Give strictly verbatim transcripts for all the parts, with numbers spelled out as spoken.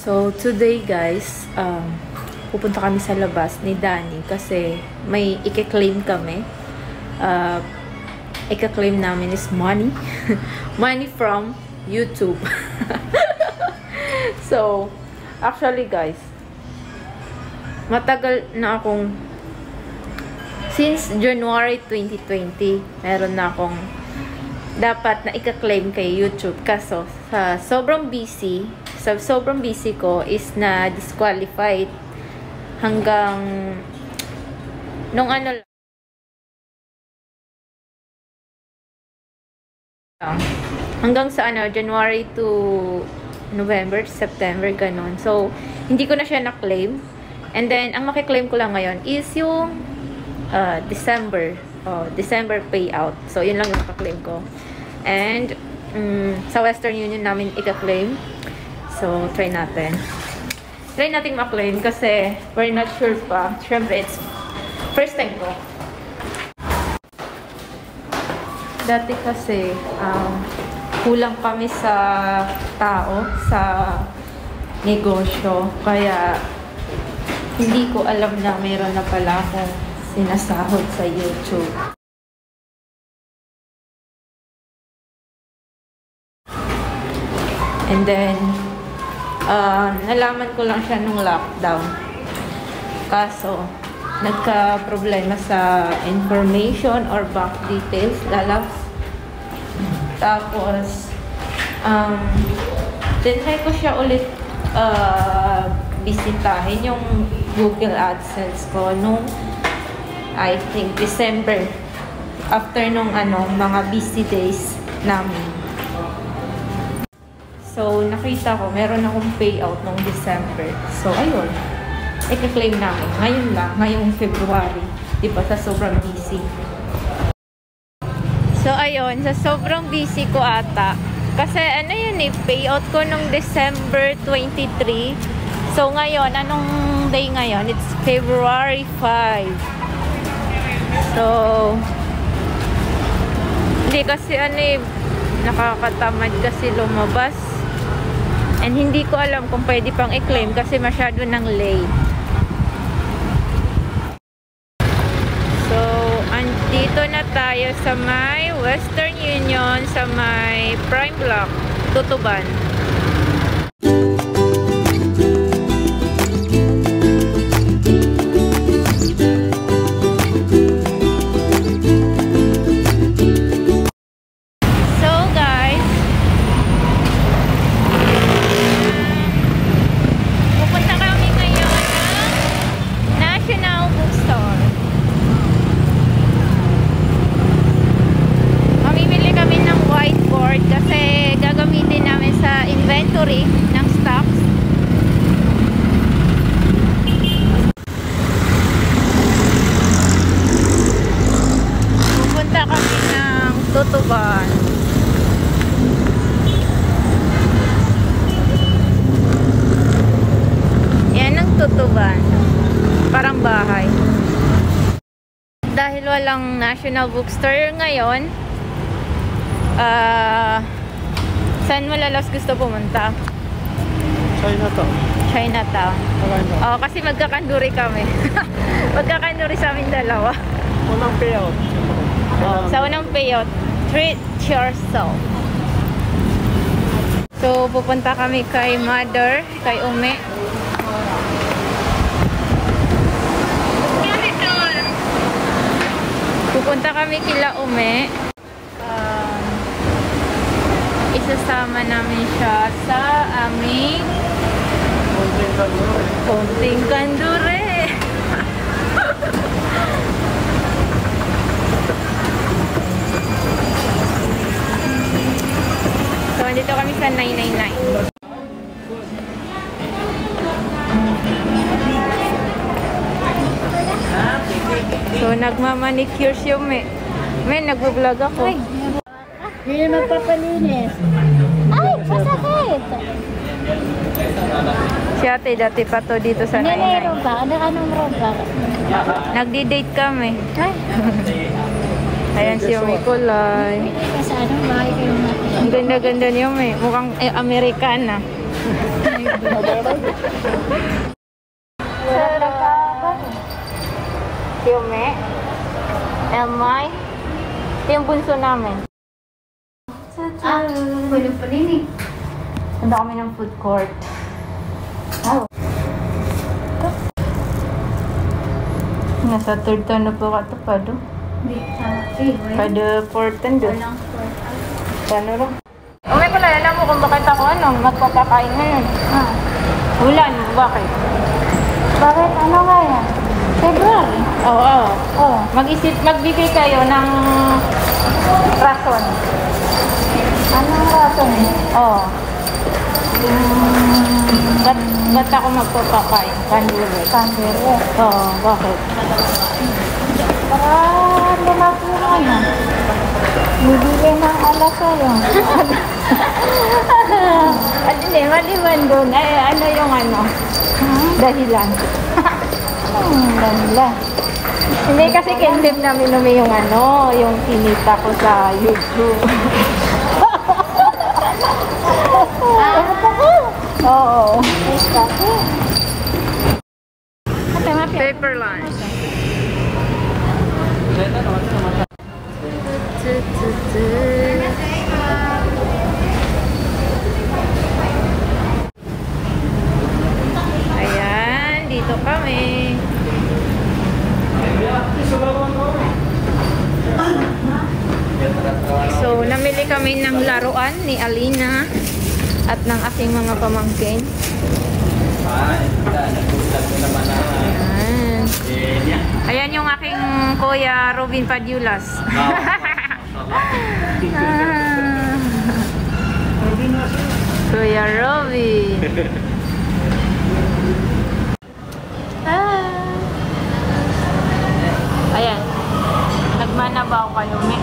So, today guys, um, pupunta kami sa labas ni Danny kasi may i-claim kami. Uh, i-claim namin is money. Money from YouTube. So, actually guys, matagal na akong, since January twenty twenty, meron na akong dapat na i-claim kay YouTube. Kaso, sa sobrang busy, sa sobrang busy ko is na disqualified hanggang nung ano lang, hanggang sa ano, January to November, September, ganon. So, hindi ko na siya na-claim. And then, ang makiklaim ko lang ngayon is yung uh, December. Oh, December payout. So, yun lang yung makaklaim ko. And, um, sa Western Union namin i-claim. So, try natin. Try natin maklaim kasi we're not sure pa. Siyempre, it's first time ko. Dati kasi, um, kulang kami sa tao, sa negosyo. Kaya, hindi ko alam na mayroon na pala akong sinasahod sa YouTube. And then, uh, nalaman ko lang siya nung lockdown. Kaso, nagka-problema sa information or bank details, lalabs. Tapos, um, tinry ko siya ulit uh, bisitahin yung Google AdSense ko nung I think December, after nung ano, mga busy days namin. So, nakita ko, meron akong payout nung December. So, ayun. I-claim namin. Ngayon lang, ngayong February. Diba, sa sobrang busy. So, ayun, sa sobrang busy ko ata. Kasi, ano yun eh, payout ko nung December twenty-three. So, ngayon, anong day ngayon? It's February fifth. So, hindi kasi ano eh, nakakatamad kasi lumabas. And hindi ko alam kung pwede pang i-claim kasi masyado nang late. So, andito na tayo sa may Western Union, sa may Prime Block, Tutuban. Ng stocks. Pupunta kami ng Tutuban. Yan ang Tutuban. Parang bahay. Dahil walang National Bookstore ngayon, ah uh, saan mo lalas gusto pumunta? Chinatown. Chinatown. Oo, oh, kasi magkakanduri kami. Magkakanduri sa amin dalawa. Unang payout. Oh, sa unang payout, treat yourself. So, pupunta kami kay Mother, kay Ume. Pupunta kami kila Ume. Isasama namin siya sa aming Konting kandure. Konting kandure. So, andito kami sa nine nine nine. So, nagmamanicure siya, me. Me, nagbo-vlog ako. Ay, hindi magpapalinis. Ay, masakit. Si ate, dati pa to dito sa Nanay nainay. roba. Ano anong roba? Nagdi-date kami. Ay, Ayan si Umi Kulay. sa anong bahay kayo natin? Ang ganda-ganda niyo, may mukhang eh, Amerikana. Yume, Elmay, ito yung bunso namin. Ah, pwede pa rin eh. Handa kami ng food court. Oh. Nasa third turn na po ka ito pa do. Hindi, ah, eh, wait. Pada fourth turn do. Walang sport. Paano rin? Okay pala, alam mo kung bakit ako ano, magpapakain ngayon. Ah, Ulan, bakit? bakit? Ano nga yan? February. Oo, oo. Oh. Mag-isip, magbigay kayo ng rason. Anong rason eh? Oo. Hmm, ba't, ba't ako magpapakain? Kandulo. Kangaroo. Oo, bakit? Baka lumaki na ano. Bibili ng alas sa'yo. At hindi, maliban doon. Ay, ano yung ano? Dahilan. Hmm, ganda. Hindi kasi kinlip namin umi yung ano, yung kinita ko sa YouTube. Ah, Oo. yes, kasi. Ate, mapi. Paper lunch. Ayan, dito kami. So, namili kami ng laruan ni Alina at ng aking mga pamangkin. Ayan. Ayan yung aking kuya Robin Padulas. Ah. Kuya Robin. Ah. Ayan. Nagmanabaw ka lumi.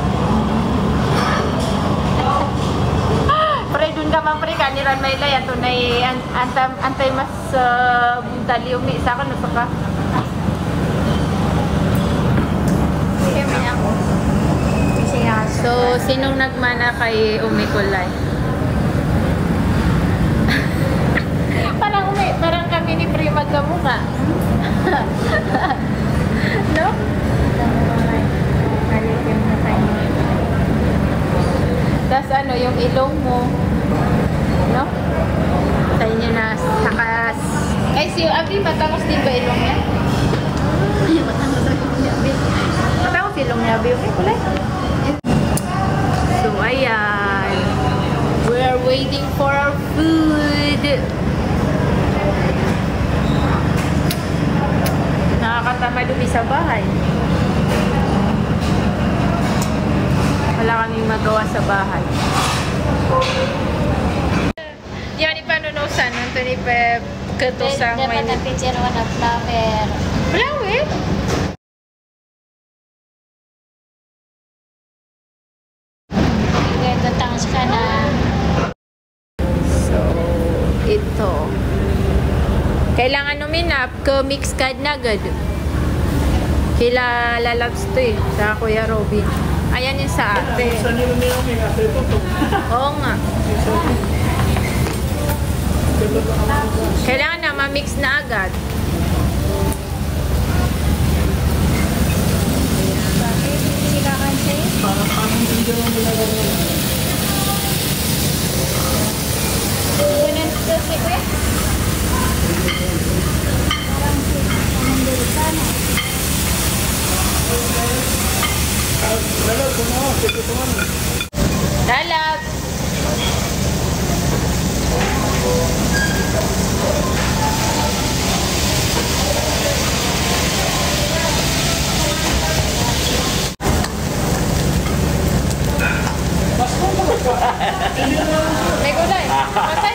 Pre, dun ka man pre, kaniran may lay. Ato na antay, antay mas uh, buntali umi. Sa akin, nasa ka. So, sinong nagmana kay Umi Kulay? Parang umi, parang kami ni Pri magkamukha. No? Tapos ano, yung ilong mo. No? Sa inyo na sakas. Ay, si Abi, matangos din ba ilong niya? Ay, matangos ilong niya, Abi. Matangos ilong niya, Abi. Umi Kulay. So, ayan. We're waiting for our food. Nakakatama dumi sa bahay. Wala kaming magawa sa bahay. Yan, ipanunusan. Nung ito ni Pep katusang may... Dapat ang picture mo na flower. Flower? Ito tangos ka na. So, ito. Kailangan numinap ko mix card na agad. Kila lalabs to eh, sa Kuya Robin. Ayan yung sa ate. Oo nga. Kailangan na ma-mix na agad. Bakit? Sila kasi? Kunin ito si Kuya? Parang si Amerikano. Lalab! May gulay. Patay.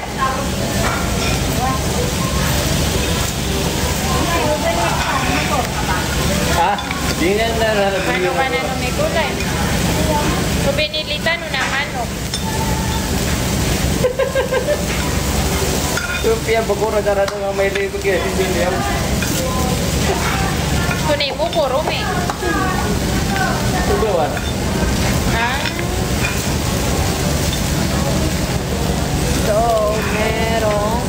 Ha? Di nga na Ano ka na nung may gulay? So, binilitan no na manok. Supya, bagura na rin ang may libog eh. Hindi yan. Tunay mo ko, Rumi. Tugawan. Ah. So, merong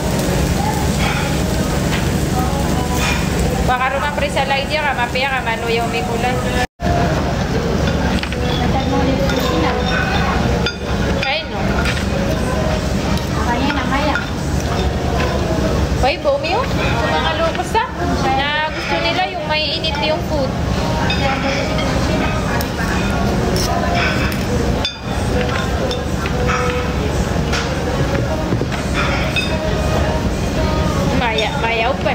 baka rumah perisa lagi dia ka, mapaya ka, manuyaw may kulay. Kaya no? Kaya na kaya. Bay, bumiyo? Sa mga locos na? Na gusto nila yung may init yung food. Maya, maya open.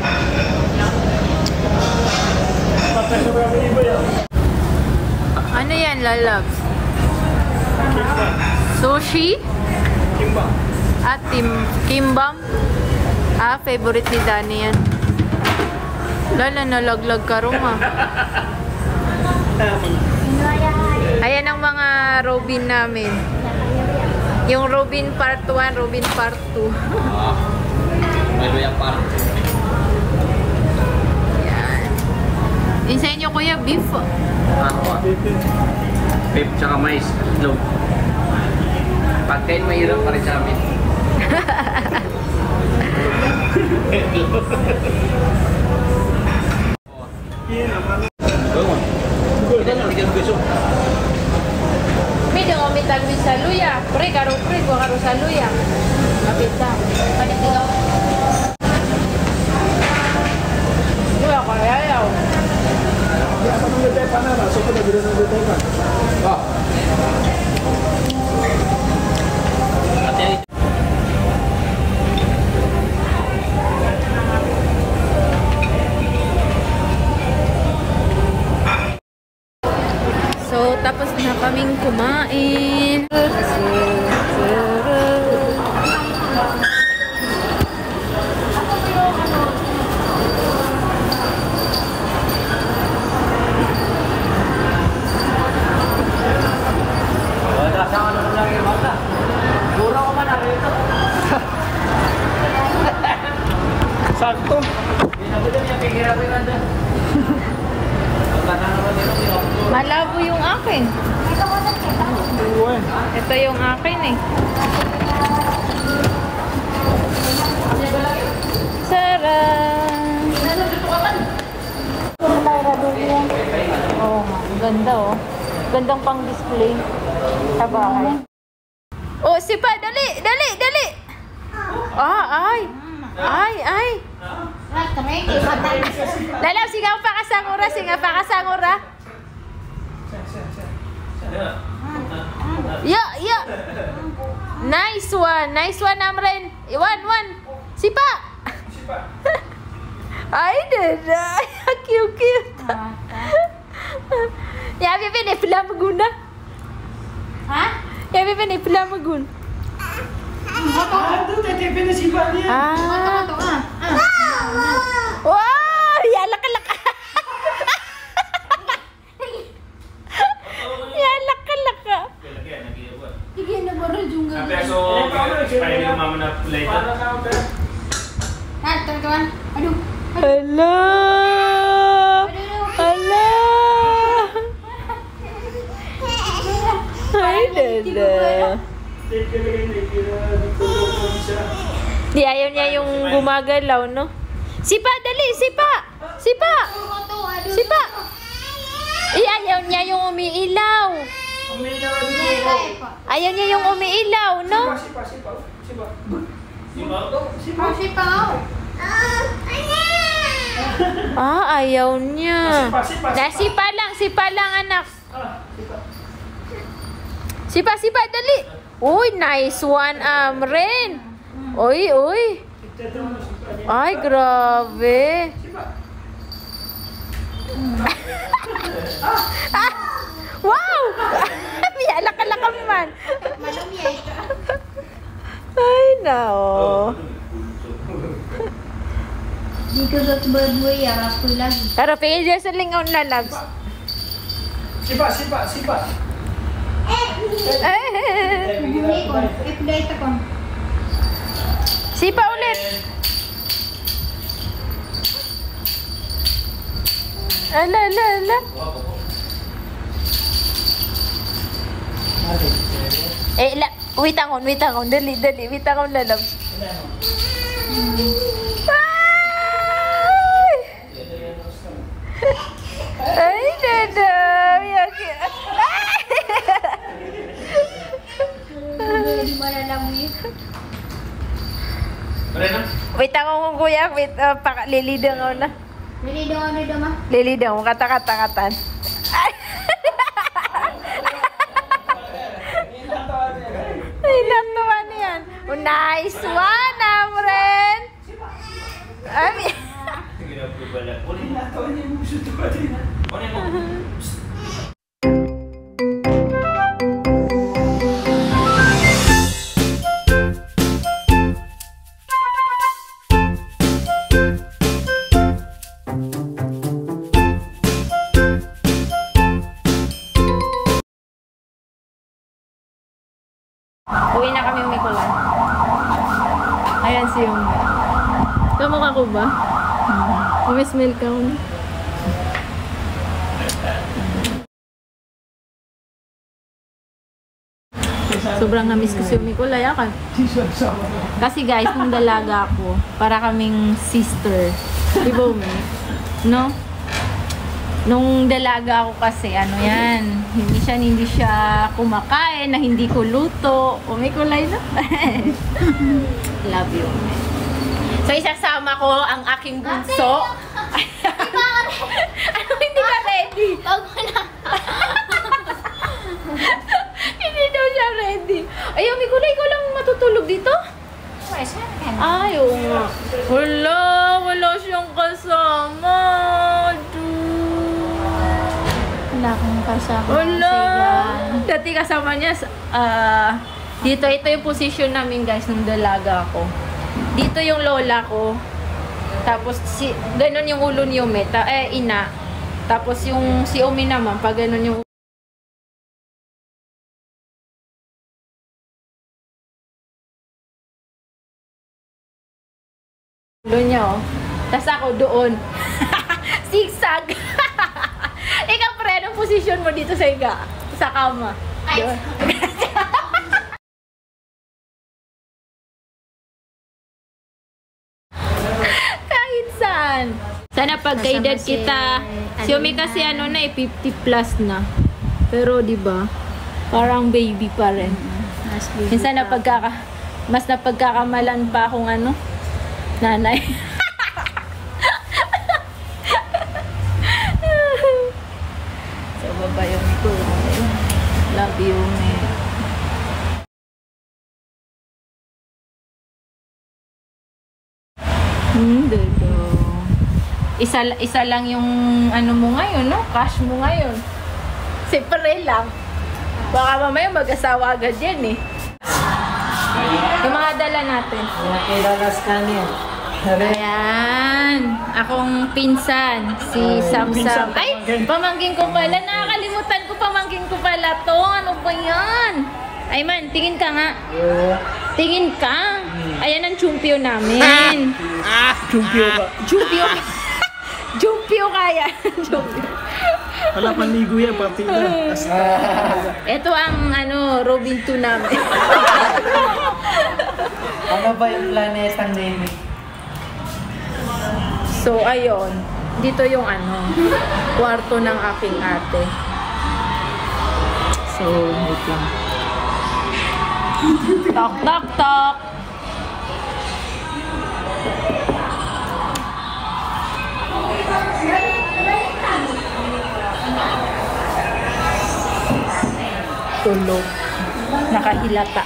Ano yan, lalabs? Sushi? Kimbang. At tim kimbang? Ah, favorite ni Dani yan. Lala, nalaglag ka rin ah. Ayan ang mga Robin namin. Yung Robin part one, Robin part two. Ah. May luyang par. Yan. Yung sa inyo, kuya, beef. Ano ah? Beef tsaka mais. Itlog. Pagkain mahirap pa rin sa amin. May dong omitag sa luya. Pre, karo pre, gua karo sa luya. Kapit na. Panitigaw. Dua ko ayaw. Oh. Ate. So, tapos na kaming kumain. Sakto. Malabo yung akin. Ito yung akin eh. Sarap! Oh, ang ganda oh. Gandang pang display sa bahay. Oh, sipa, dali, dali, dali. Ah, ay. Ay, ay. Lalaw, singaw pa kasangura, singaw pa kasangura. Ya, ya. Nice one, nice one, Amren. One, one. Sipa. Ay, dada. Cute, cute. Ya, Bibi, ni pila maguna. Ha? Ya, Bibi, ni pila magun. Ah. Wow, ya laka-laka. Ya laka-laka. Sige na baro juga. Peso, kaya di mama na play ito. Ha, teman-teman. Aduh. Hala. Hala. Ay, dada. Di ayaw niya yung gumagalaw, no? Sipa, dali, sipa! Sipa! Sipa! Eh, ayaw niya yung umiilaw. Ayaw niya yung umiilaw, no? Ah, ayaw niya. Na, sipa lang, sipa lang, anak. Sipa, sipa, dali. Uy, nice one, Amren. Uy, uy. Ay, grabe. Ah, wow! Alak-alak man. Ay, nao. Dito sa berdua ya, aku lagi. Pero pingin dyan sa lingaw na labs. Sipa, sipa, sipa. Eh, Ini kon, eh udah itu kon. sipa ulit. Ala, ala, ala. Eh, la. Wait angon, wait angon. Dali, dali. Wait angon na lang. Ay! Ay, dadam. Yaki. Hindi mo na lang yun. Pare na? Wait angon, kuya. Wait, uh, paka, lilidang ako na. Nili daw ano daw ma? Lilidang, kata-kata-katan. Ay! Ay, natuwa niyan. Oh, nice one, Amren! Ay, Sige na po pala. Ulit na ito. Ano yung gusto ko din? Ano yung uwi na kami umikulan. Ayan si Yung. Kamukha ko ba? Umi-smell ka mo. Sobrang namis ko si Umikulay. Ako. Kasi guys, nung dalaga ako, para kaming sister. Di ba, Umi? No? Nung dalaga ako kasi, ano yan, hindi siya, hindi siya kumakain, na hindi ko luto. Umikulay na. Love you, Umi. So, isasama ko ang aking bunso. Ano, hindi ka ready? Pag mo na. Hindi daw siya ready. Ay, Umikulay, ikaw lang matutulog dito? Ay, oo nga. Wala, wala siyang kasama. Wala akong kasama. Wala. Dati kasama niya, ah, dito, ito yung position namin guys, nung dalaga ako. Dito yung lola ko. Tapos, si, ganun yung ulo ni Umi, ta, eh, ina. Tapos yung si Umi naman, pag ganun yung ulo niya, oh. Tapos ako doon. Zigzag. Ikaw, pre, anong position mo dito sa higa? Sa kama? Ay. Doon. Kahit saan. Sana pag edad kita, si Umi kasi ano na eh, fifty plus na. Pero di ba parang baby pa rin. Minsan na pagkaka, mas napagkakamalan pa akong ano, nanay. So, baba yung ito. Love you, me. Hmm, dito. Isa, isa lang yung ano mo ngayon, no? Cash mo ngayon. Siyempre lang. Baka mamaya mag-asawa agad yan, eh. Yung mga dala natin. Nakilala ka niya. Ayan. Akong pinsan, si Samsam. Ay, pamangkin ko pala. Nakakalimutan ko, pamangkin ko pala to. Ano ba yan? Ay man, tingin ka nga. Tingin ka. Ayan ang chumpyo namin. Ah! Chumpyo ba? Chumpyo. Chumpyo kaya. Chumpyo. Wala panligo yan, pati na. Ito ang ano, Robin two namin. Ano ba yung planetang name? So, ayun. Dito yung ano, kwarto ng aking ate. So, wait lang. Tok, tok, tok! Tulog. Nakahilata.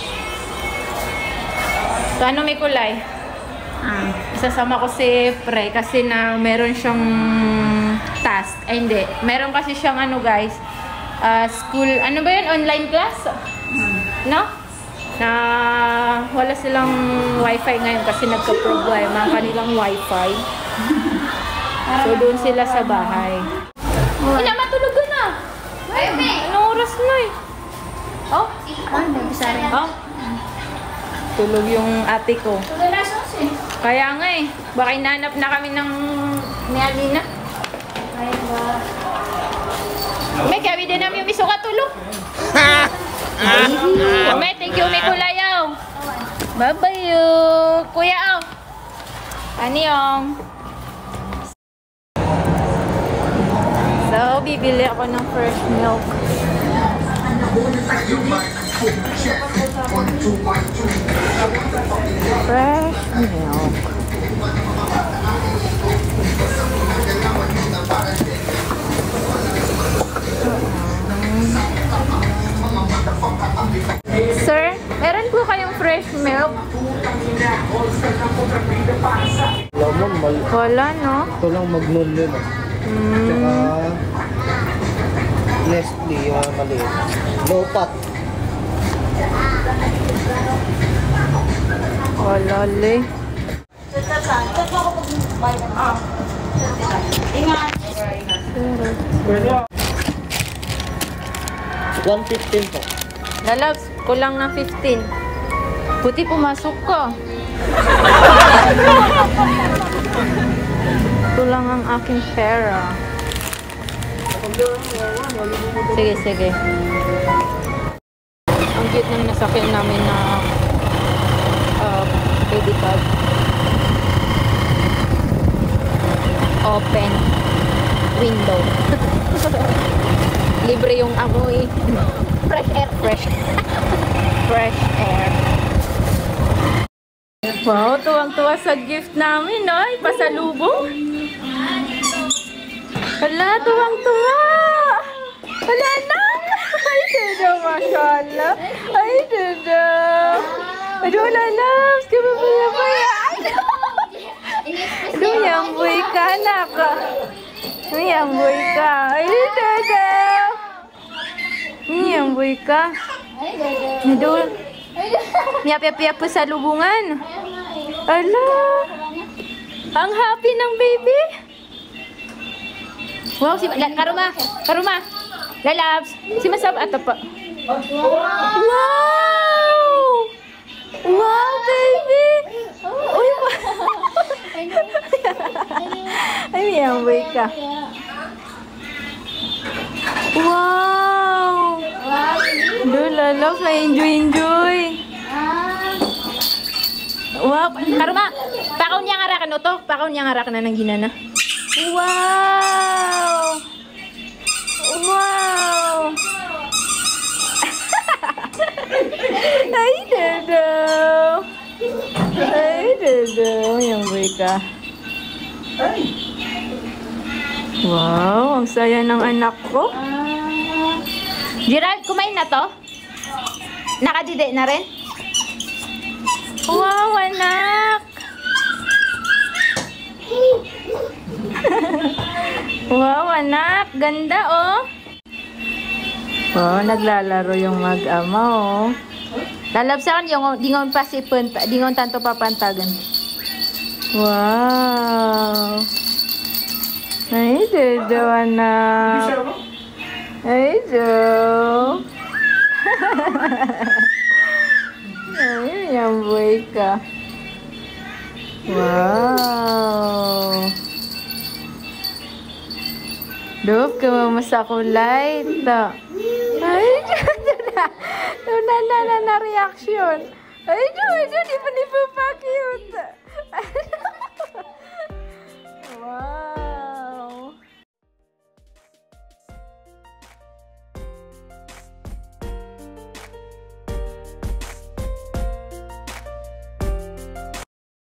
So, ano may kulay? Ah, isasama ko si Pre kasi na meron siyang task. Ay, hindi. Meron kasi siyang ano guys, uh, school, ano ba yun? Online class? No? Na wala silang wifi ngayon kasi nagka-problema ang kanilang wifi. So, doon sila sa bahay. Ina, matulog ka na! Anong oras na eh? Oh? Ah, nabisa rin. Oh? Tulog yung ate ko. Wala sauce eh. Kaya nga eh, baka inanap na kami ng ni Alina. Ay, ba. May kami din namin yung miso katulog. May, thank you, may kulayaw. Bye-bye, kuya, oh. Anyong. So, bibili ako ng fresh milk. Fresh milk. Sir, meron po kayong fresh milk? Lamon, mal. Wala, no? Ito lang magnon yun. Mm. Tsaka Nestle, yung mga maliit. Low fat. Wala, le. one fifteen po. Lalabs, kulang ng fifteen. Buti pumasok ka. Ito lang ang aking pera. Sige, sige. Ang cute ng nasakyan namin na uh, baby cab. Open window. Libre yung amoy. Fresh air. Fresh. Fresh air. Wow, tuwang-tuwa sa gift namin, no? Pasalubong. Hala, tuwang-tuwa. Hala na. Ay, dada, mashallah. Ay, dada. Aduh, lalabs. Kababaya-baya. Aduh, yamboy ka, anak. Yamboy ka. Ay, dada. Yamboy ka. Aduh. Miyap-yap-yap po sa lubungan. Ala. Ang happy ng baby. Wow, si La, Karuma. Karuma. Lalabs. Si Masab ato pa. Wow! Wow, baby. Uy, ay, miyamboy ka. Wow! Doon, lalabs. Na-enjoy-enjoy. Wow! Karuma, pakaw niya nga rakan o to. Pakaw niya nga rakan na ng ginana. Wow! Wow! Ay, dado! Ay, dado! Yung boy ka. Wow! Ang saya ng anak ko. Gerald, kumain na to? Nakadide na rin? Wow, anak! Wow, anak! Ganda, oh! Oh, naglalaro yung mag-ama, oh. Lalabsakan yung dingon pa si Punta, dingon tanto papantagan. Wow! Ay, Dodo, anak! Ay, Dodo! Ay, yung boy ka. Wow! Dop, kamamasa ko light. Ay, na na na na na reaction. Ay, Dodo, di pa di pa pa cute.